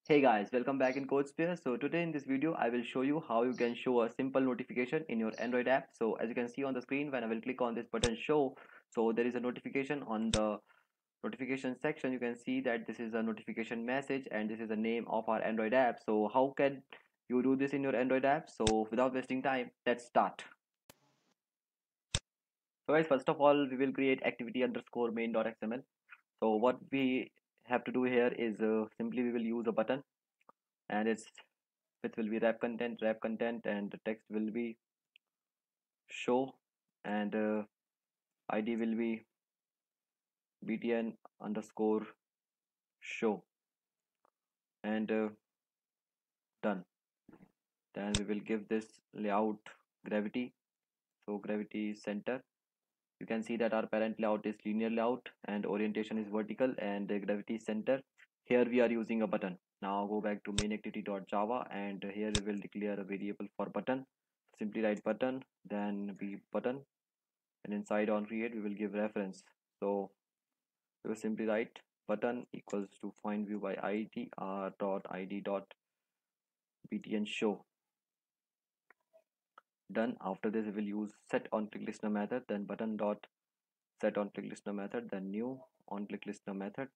Hey guys, welcome back in CodeSphere. So today in this video, I will show you how you can show a simple notification in your Android app. So as you can see on the screen, when I will click on this button show, so there is a notification on the notification section. You can see that this is a notification message and this is the name of our Android app. So how can you do this in your Android app? So without wasting time, let's start. So guys, first of all, we will create activity underscore main.xml. So what we have to do here is simply we will use a button and its width will be wrap content, and the text will be show, and id will be btn underscore show, and done. Then we will give this layout gravity, so gravity center. You can see that our parent layout is linear layout and orientation is vertical, and the gravity center, here we are using a button. Now go back to main activity.java, and here we will declare a variable for button. Simply write button, then be button, and inside on create we will give reference. So we will simply write button equals to find view by id dot id dot btn show. Done. After this we will use set on click listener method, then button dot set on click listener method, then new on click listener method.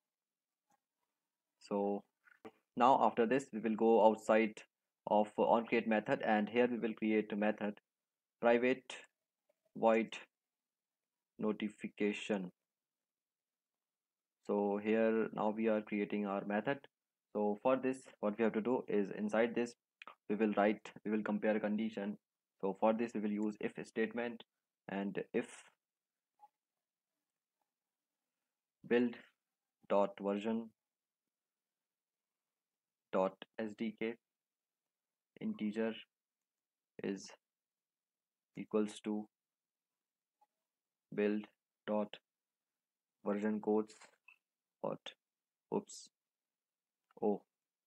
So now after this we will go outside of on create method, and here we will create a method private void notification. So here now we are creating our method. So for this what we have to do is inside this we will compare a condition. So for this we will use if statement, and if build dot version dot sdk integer is equals to build dot version codes what oops oh.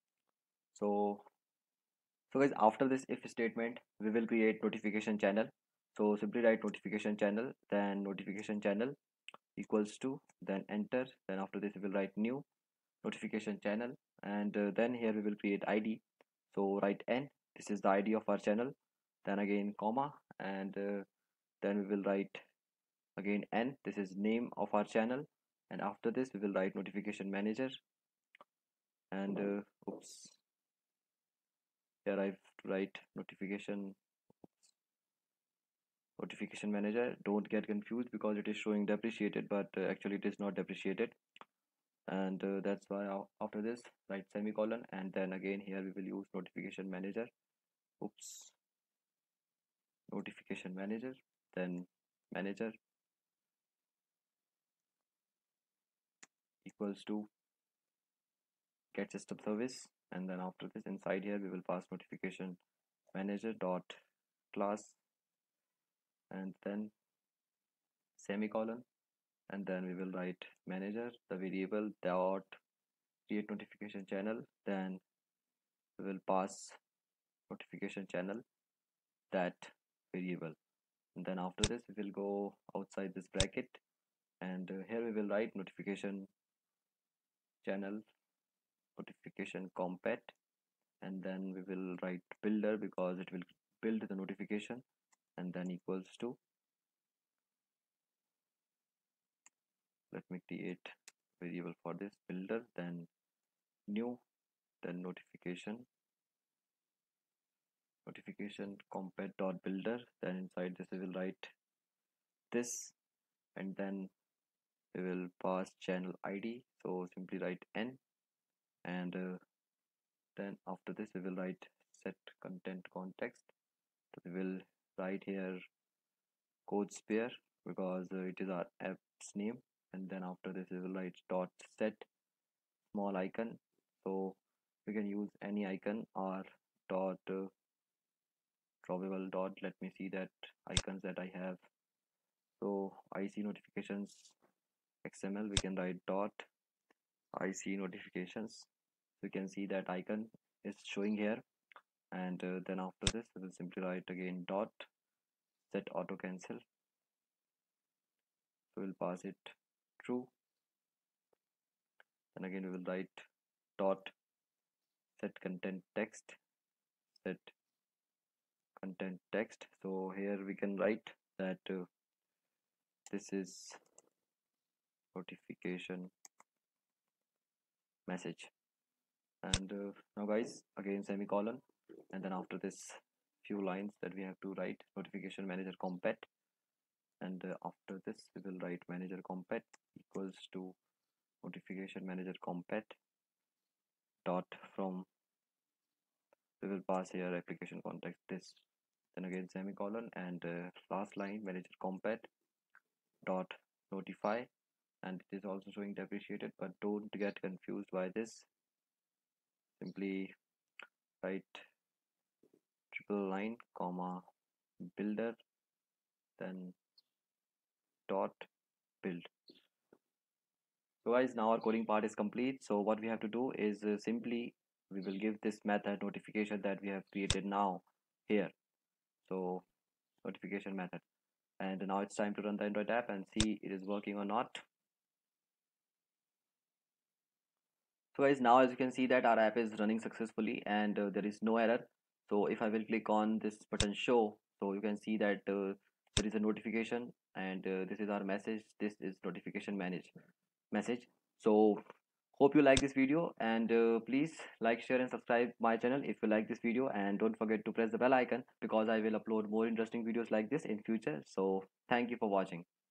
So guys, after this if statement we will create notification channel. So simply write notification channel, then notification channel equals to, then enter, then after this we will write new notification channel, and then here we will create id. So write n, this is the id of our channel, then again comma, and then we will write again n, this is name of our channel, and after this we will write notification manager, and oops, here I have to write notification manager. Don't get confused because it is showing depreciated, but actually it is not depreciated, and that's why after this write semicolon, and then again here we will use notification manager. Oops, notification manager, then manager equals to get system service, and then after this inside here we will pass notification manager dot class, and then semicolon, and then we will write manager the variable dot create notification channel, then we will pass notification channel that variable, and then after this we will go outside this bracket, and here we will write notification channel notification compat, and then we will write builder because it will build the notification, and then equals to, let me create variable for this builder, then new, then notification compat dot builder, then inside this we will write this, and then we will pass channel id, so simply write n, and then after this we will write set content context. So we will write here code sphere because it is our app's name, and then after this we will write dot set small icon. So we can use any icon or dot drawable dot, let me see that icons that I have. So IC notifications XML, we can write dot IC notifications. You can see that icon is showing here, and then after this we will simply write again dot set auto cancel. So we'll pass it true, then again we will write dot set content text, set content text. So here we can write that this is notification message. And now guys, again semicolon, and then after this few lines that we have to write notification manager compat, and after this we will write manager compat equals to notification manager compat dot from, we will pass here application context this, then again semicolon, and last line manager compat dot notify, and it is also showing depreciated, but don't get confused by this. Simply write triple line comma builder, then dot build. So guys, now our coding part is complete. So what we have to do is simply we will give this method notification that we have created now here. So notification method, and now it's time to run the Android app and see it is working or not. So guys, now as you can see that our app is running successfully, and there is no error. So if I will click on this button show, so you can see that there is a notification, and this is our message. This is notification message. So hope you like this video, and please like, share and subscribe my channel if you like this video, and don't forget to press the bell icon because I will upload more interesting videos like this in future. So thank you for watching.